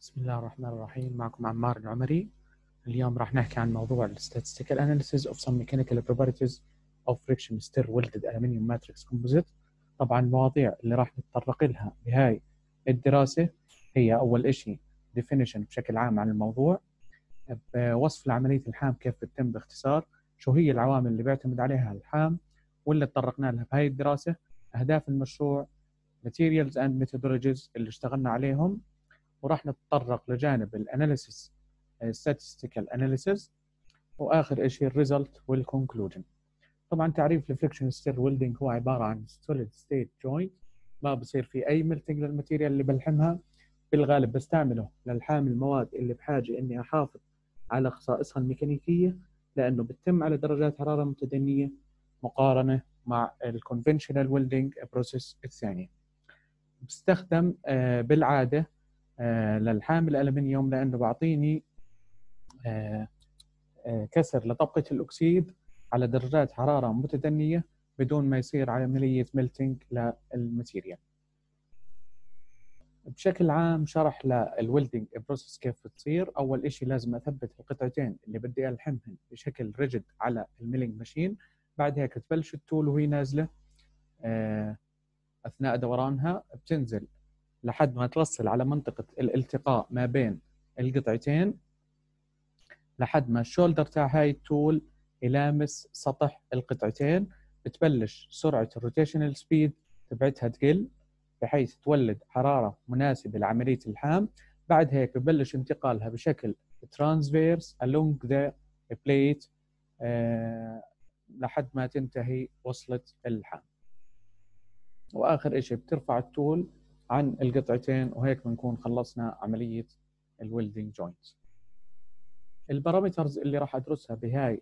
بسم الله الرحمن الرحيم. معكم عمار العمري. اليوم راح نحكي عن موضوع statistical analysis of some mechanical properties of friction stir welded aluminium matrix composite. طبعا المواضيع اللي راح نتطرق لها بهاي الدراسة هي أول إشي definition بشكل عام عن الموضوع، بوصف لعملية الحام كيف بتتم باختصار، شو هي العوامل اللي بيعتمد عليها الحام واللي تطرقنا لها بهاي الدراسة، أهداف المشروع، materials and methodologies اللي اشتغلنا عليهم، وراح نتطرق لجانب الاناليسيس statistical analysis، واخر شيء الريزلت والكونكلوجن. طبعا تعريف الفريكشن ستير ويلدنج هو عباره عن solid state joint، ما بصير في اي ملتنج للماتيريال اللي بلحمها. بالغالب بستعمله للحام المواد اللي بحاجه اني احافظ على خصائصها الميكانيكيه، لانه بتتم على درجات حراره متدنيه مقارنه مع الكونفنشنال ويلدنج بروسيس الثانيه. بستخدم بالعاده للحامل الألمنيوم لأنه بعطيني كسر لطبقة الأكسيد على درجات حرارة متدنية بدون ما يصير عملية ميلتينج للماتيريال. بشكل عام شرح للويلدنج بروسيس كيف بتصير. أول إشي لازم أثبت القطعتين اللي بدي ألحمهن بشكل ريجد على الميلينج ماشين. بعد هيك تبلش التول وهي نازلة أثناء دورانها بتنزل لحد ما توصل على منطقة الالتقاء ما بين القطعتين، لحد ما الشولدر تاع هاي التول يلامس سطح القطعتين. بتبلش سرعة الروتيشنال سبيد تبعتها تقل بحيث تولد حرارة مناسبة لعملية الحام. بعد هيك ببلش انتقالها بشكل ترانسفيرس along the plate لحد ما تنتهي وصلة الحام. واخر اشي بترفع التول عن القطعتين، وهيك بنكون خلصنا عملية الويلدنج جوينت. البارامترز اللي راح ادرسها بهاي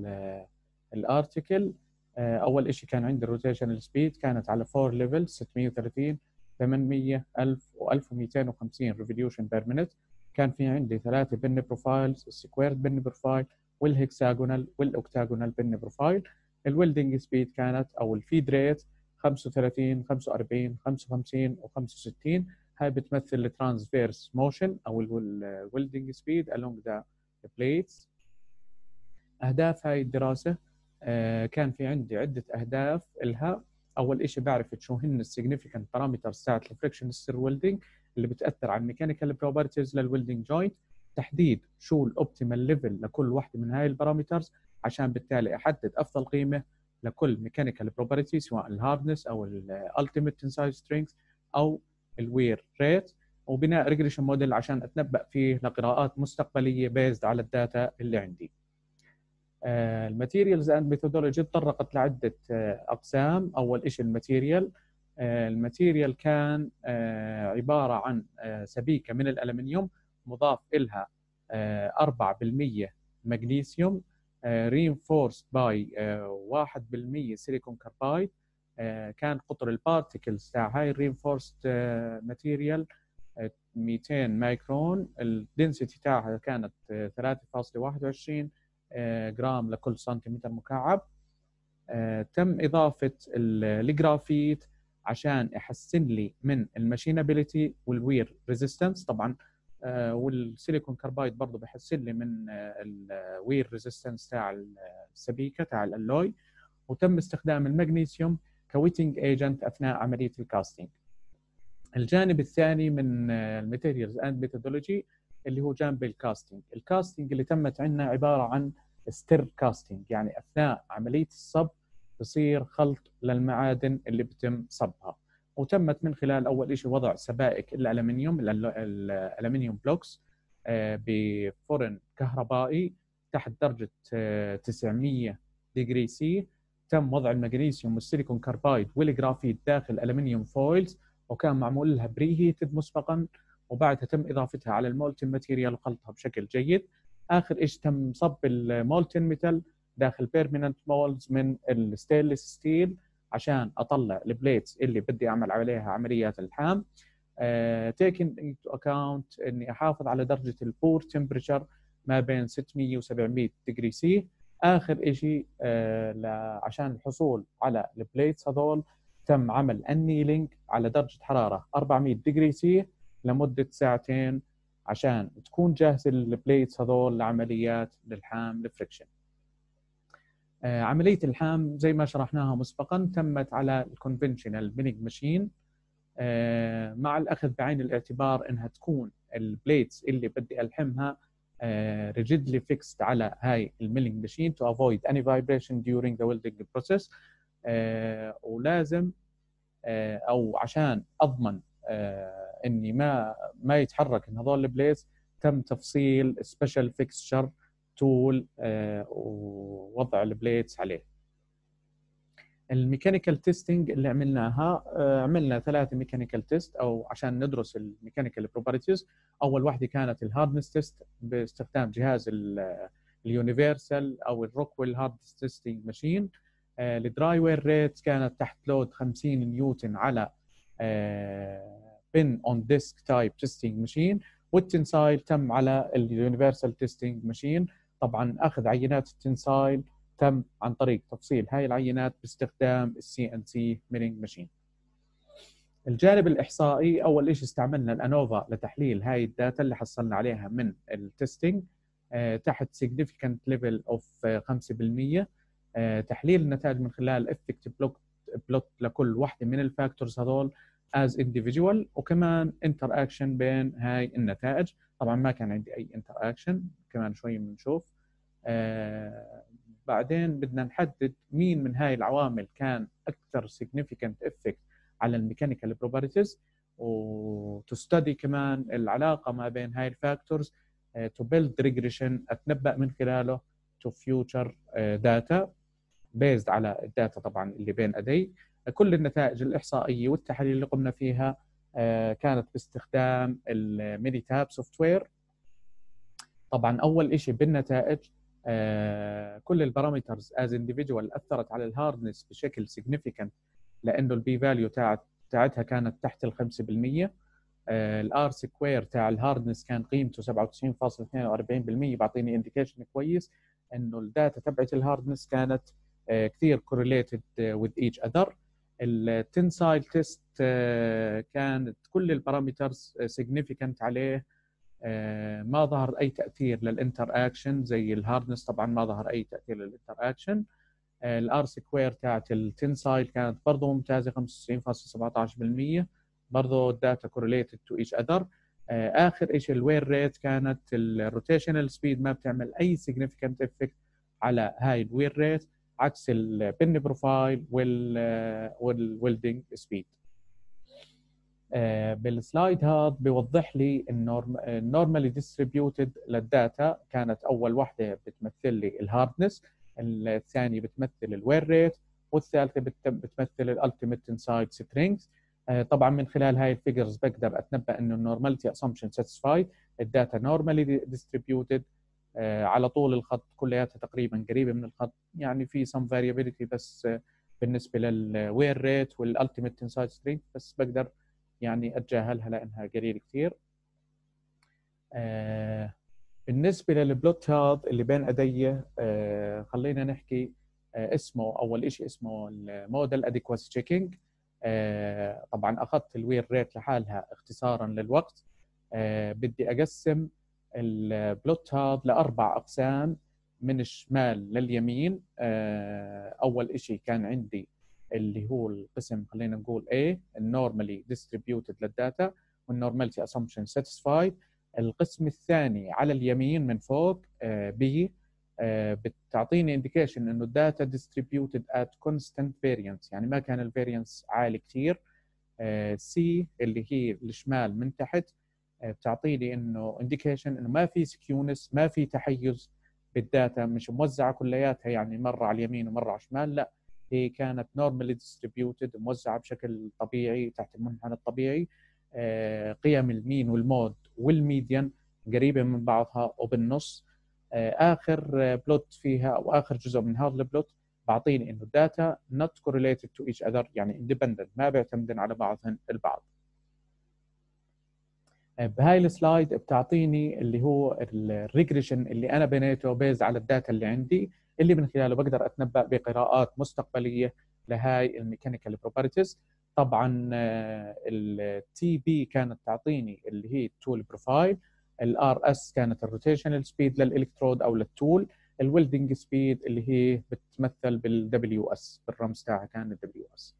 الارتكل، اول اشي كان عندي الروتيشنال سبيد كانت على 4 ليفل 630 800 1000 و1250 ريفوليوشن بير مينيت. كان في عندي 3 بن بروفايلز، السكويرد بن بروفايل والهكساجونال والاوكتاجونال بن بروفايل. الويلدنج سبيد كانت او الفيد ريت 35 45 55 و65. هاي بتمثل الترانسفيرس موشن او الويلدنج سبيد along the plates. اهداف هاي الدراسه كان في عندي عده اهداف لها. اول شيء بعرف شو هن السيجنيفيكانت بارامترز تاعت الفريكشن ستير ويلدنج اللي بتاثر على الميكانيكال بروبرتيز للويلدنج جوينت، تحديد شو الاوبتيمال ليفل لكل واحده من هاي البارامترز عشان بالتالي احدد افضل قيمه لكل ميكانيكال بروبرتي، سواء الهاردنس او الالتيميت تنسايل سترينث او الوير ريت، وبناء ريجريشن موديل عشان اتنبأ فيه لقراءات مستقبليه بيزد على الداتا اللي عندي. الماتيريالز اند ميثودولوجي تطرقت لعده اقسام. اول شيء الماتيريال. الماتيريال كان عباره عن سبيكه من الالمنيوم مضاف لها 4% مغنيسيوم reinforced باي 1% سيليكون كاربايد. كان قطر البارتيكلز تاع هاي الرينفورست ماتيريال 200 مايكرون. الدنسيتي تاعها كانت 3.21 جرام لكل سنتيمتر مكعب. تم إضافة الجرافيت عشان يحسن لي من الماشينابيليتي والوير ريزيستنس طبعا، والسيليكون كاربايد برضه بحسن لي من الوير ريزيستنس تاع السبيكة تاع الألوي. وتم استخدام المغنيسيوم كويتنج ايجنت أثناء عملية الكاستنج. الجانب الثاني من الماتيريالز اند ميثودولوجي اللي هو جانب الكاستنج. الكاستنج اللي تمت عندنا عباره عن ستير كاستنج، يعني اثناء عمليه الصب بصير خلط للمعادن اللي بتم صبها، وتمت من خلال اول شيء وضع سبائك الالمنيوم بلوكس بفرن كهربائي تحت درجه 900 ديجري سي. تم وضع المغنيسيوم والسيليكون كاربايد والجرافيت داخل الومنيوم فويلز، وكان معمول لها بري هيتد مسبقا، وبعدها تم اضافتها على المولتن ماتيريال وخلطها بشكل جيد. اخر شيء تم صب المولتن ميتال داخل بيرمننت مولدز من الستينلس ستيل عشان اطلع البليتس اللي بدي اعمل عليها عمليات الحام. تيكن انتو اكاونت اني احافظ على درجه البور تمبريتشر ما بين 600 و700 ديجري سي. اخر شيء عشان الحصول على البليتس هذول تم عمل النيلينج على درجه حراره 400 ديجري سي لمده ساعتين عشان تكون جاهزه البليتس هذول لعمليات الالحام الفريكشن. عمليه الحام زي ما شرحناها مسبقا تمت على الكونفنشنال ميلينج ماشين، مع الاخذ بعين الاعتبار انها تكون البليتس اللي بدي الحمها rigidly fixed على هاي الميلينج ماشين to avoid any vibration during the welding process. ولازم او عشان اضمن اني ما يتحرك ان هذول البليتس، تم تفصيل سبيشال فيكستشر تول ووضع البليتس عليه. الميكانيكال تيستنج اللي عملناها، عملنا 3 ميكانيكال تيست او عشان ندرس الميكانيكال بروبرتيز. اول واحده كانت الهاردنس تيست باستخدام جهاز اليونيفرسال او الروكويل هاردنس تيستنج ماشين. الدراي وير ريت كانت تحت لود 50 نيوتن على بن اون ديسك تايب تيستنج ماشين. والتنسايل تم على اليونيفرسال تيستنج ماشين. طبعا اخذ عينات التنسايل تم عن طريق تفصيل هاي العينات باستخدام السي ان سي ميلينج ماشين. الجانب الإحصائي، أول شيء استعملنا الأنوفا لتحليل هاي الداتا اللي حصلنا عليها من التستنج تحت significant level of 5%. تحليل النتائج من خلال effect بلوت لكل واحدة من الفاكتورز هذول as individual، وكمان interaction بين هاي النتائج. طبعا ما كان عندي أي interaction، كمان شوي بنشوف. بعدين بدنا نحدد مين من هاي العوامل كان أكثر significant effect على الميكانيكال بروبرتيز، وتستدي كمان العلاقة ما بين هاي الفاكتورز to build regression أتنبأ من خلاله to future data based على الداتا طبعا اللي بين أدي. كل النتائج الإحصائية والتحاليل اللي قمنا فيها كانت باستخدام المينيتاب سوفت وير. طبعا أول شيء بالنتائج كل البارامترز as individual أثرت على الهاردنس بشكل significant، لأنه البي فاليو تاعتها كانت تحت ال 5%. الار سكوير تاع الهاردنس كان قيمته 97.42%، بعطيني انديكيشن كويس انه الداتا تبعت الهاردنس كانت كثير correlated with each other. التنسايل تيست كانت كل البارامترز significant عليه، ما ظهر اي تاثير للانتر اكشن زي الهاردنس، طبعا ما ظهر اي تاثير للانتر اكشن. الار سكوير تاعت التنسايل كانت برضه ممتازه 95.17%، برضه الداتا كورليتد تو ايش اذر. اخر شيء الوير ريت كانت الروتيشنال سبيد ما بتعمل اي سيجنيفيكانت افكت على هاي الوير ريت، عكس البن بروفايل والويلدنج سبيد. بالسلايد هذا بيوضح لي النورمالي ديستريبيوتد للداتا. كانت اول واحده بتمثل لي الهاردنس، الثانيه بتمثل الوير ريت، والثالثه بتمثل الالتيميت تنسايل سترينجز. طبعا من خلال هاي الفيجرز بقدر اتنبا انه النورماليتي اسامبشن ساتيسفايد، الداتا نورمالي ديستريبيوتد على طول الخط، كلياتها تقريبا قريبه من الخط، يعني في سم فاريابيليتي بس بالنسبه للوير ريت والالتيميت تنسايل سترينج، بس بقدر يعني اتجاهلها لانها قليل كثير. بالنسبه للبلوت هذا اللي بين ادي، خلينا نحكي اسمه اول شيء اسمه الموديل اديكواسي تشيكينج. طبعا اخذت الوير ريت لحالها اختصارا للوقت. بدي اقسم البلوت هذا لاربع اقسام من الشمال لليمين. اول شيء كان عندي اللي هو القسم خلينا نقول A، النورمالي ديستريبيوتد للداتا والنورماليتي اسامبشن ساتيسفايد. القسم الثاني على اليمين من فوق B، بتعطيني انديكيشن انه الداتا ديستريبيوتد ات كونستانت فاريانس، يعني ما كان الفاريانس عالي كثير. C اللي هي الشمال من تحت بتعطيني انه انديكيشن انه ما في سكيونس، ما في تحيز بالداتا، مش موزعه كلياتها يعني مره على اليمين ومره على الشمال، لا هي كانت نورمالي ديستريبيوتد موزعه بشكل طبيعي تحت المنحنى الطبيعي. قيم المين والمود والميديان قريبه من بعضها، وبالنص اخر بلوت فيها او اخر جزء من هذا البلوت بعطيني انه الداتا not correlated to each other، يعني independent ما بيعتمدن على بعضهن البعض. بهاي السلايد بتعطيني اللي هو الريجريشن اللي انا بنيته بيز على الداتا اللي عندي، اللي من خلاله بقدر اتنبأ بقراءات مستقبليه لهاي الميكانيكال بروبرتيز. طبعا التي بي كانت تعطيني اللي هي التول بروفايل، الار اس كانت الروتيشنال سبيد للالكترود او للتول. الويلدنج سبيد اللي هي بتتمثل بالدبليو اس، بالرمز تاعها كان الدبليو اس.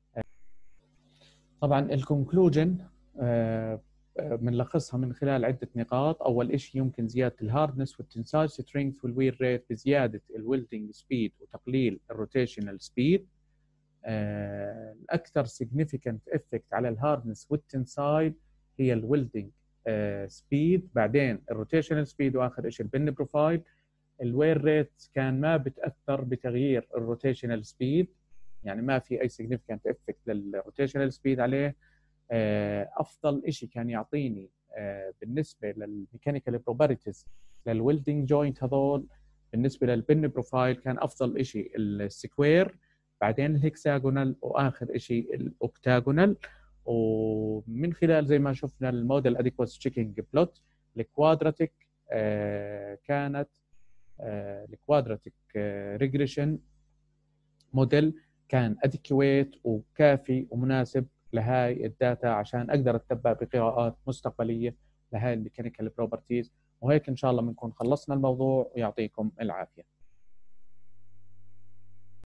طبعا الكونكلوجن بنلخصها من خلال عدة نقاط. أول شيء يمكن زيادة الهاردنس والتنسايل سترينث والوير ريت بزيادة الويلدنج سبيد وتقليل الروتيشنال سبيد. الأكثر significant effect على الهاردنس والتنسايل هي الويلدنج سبيد، بعدين الروتيشنال سبيد، وآخر شيء البن بروفايل. الوير ريت كان ما بتأثر بتغيير الروتيشنال سبيد، يعني ما في أي significant effect للروتيشنال سبيد عليه. افضل شيء كان يعطيني بالنسبه للميكانيكال بروبرتيز للويلدنج جوينت هذول، بالنسبه للبن بروفايل كان افضل شيء السكوير، بعدين الهكساجونال، واخر شيء الاوكتاجونال. ومن خلال زي ما شفنا الموديل اديكوس تشيكينج بلوت، الكوادراتيك كانت الكوادراتيك ريجريشن موديل كان اديكويت وكافي ومناسب لهاي الداتا عشان اقدر اتبع بقراءات مستقبليه لهاي الميكانيكال بروبرتيز. وهيك ان شاء الله بنكون خلصنا الموضوع، ويعطيكم العافيه.